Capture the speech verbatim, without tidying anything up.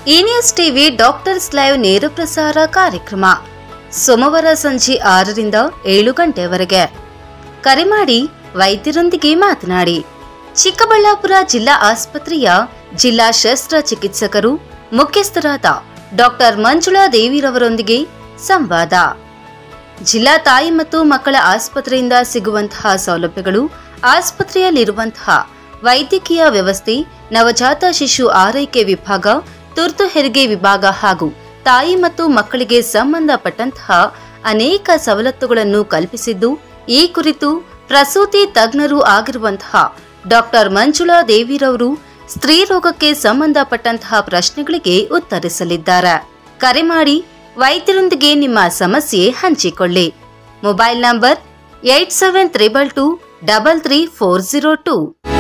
ಈ news TV doctors live ನೇರ ಪ್ರಸಾರ ಕಾರ್ಯಕ್ರಮ ಸೋಮವಾರ ಸಂಜೆ ಆರರಿಂದ ಏಳು ಗಂಟೆವರೆಗೆ. ಕರೆ ಮಾಡಿ ವೈದ್ಯರೊಂದಿಗೆ ಮಾತನಾಡಿ. ಚಿಕ್ಕಬಳ್ಳಾಪುರ ಜಿಲ್ಲಾ ಆಸ್ಪತ್ರೆಯ ಜಿಲ್ಲಾ ಶಸ್ತ್ರಚಿಕಿತ್ಸಕರು ಮುಖ್ಯಸ್ಥರಾದ ಡಾಕ್ಟರ್ ಮಂಜುಳಾ ದೇವಿರವರೊಂದಿಗೆ ಸಂವಾದ. ಜಿಲ್ಲಾ ತಾಯಿ ಮತ್ತು ಮಕ್ಕಳ ಆಸ್ಪತ್ರೆಯಿಂದ ಸಿಗುವಂತಹ ಸೌಲಭ್ಯಗಳು, ಆಸ್ಪತ್ರೆಯಲ್ಲಿರುವಂತಹ ವೈದ್ಯಕೀಯ ವ್ಯವಸ್ಥೆ, ನವಜಾತ ಶಿಶು ಆರೈಕೆ ವಿಭಾಗ, ತುರ್ತು ಹೆರಿಗೆ ವಿಭಾಗ ಹಾಗೂ ತಾಯಿ ಮತ್ತು ಮಕ್ಕಳಿಗೆ ಸಂಬಂಧಪಟ್ಟಂತಹ ಅನೇಕ ಸವಲತ್ತುಗಳನ್ನು ಕಲ್ಪಿಸಿದ್ದು, ಈ ಕುರಿತು ಪ್ರಸೂತಿ ತಜ್ಞರು ಆಗಿರುವಂತಹ ಡಾಕ್ಟರ್ ಮಂಜುಳಾ ದೇವಿರವರು ಸ್ತ್ರೀ ರೋಗಕ್ಕೆ ಸಂಬಂಧಪಟ್ಟಂತಹ ಪ್ರಶ್ನೆಗಳಿಗೆ ಉತ್ತರಿಸಲಿದ್ದಾರೆ. ಕರೆ ಮಾಡಿ ವೈದ್ಯರೊಂದಿಗೆ ನಿಮ್ಮ ಸಮಸ್ಯೆ ಹಂಚಿಕೊಳ್ಳಿ. Mobile number eight seven triple two double three four zero two.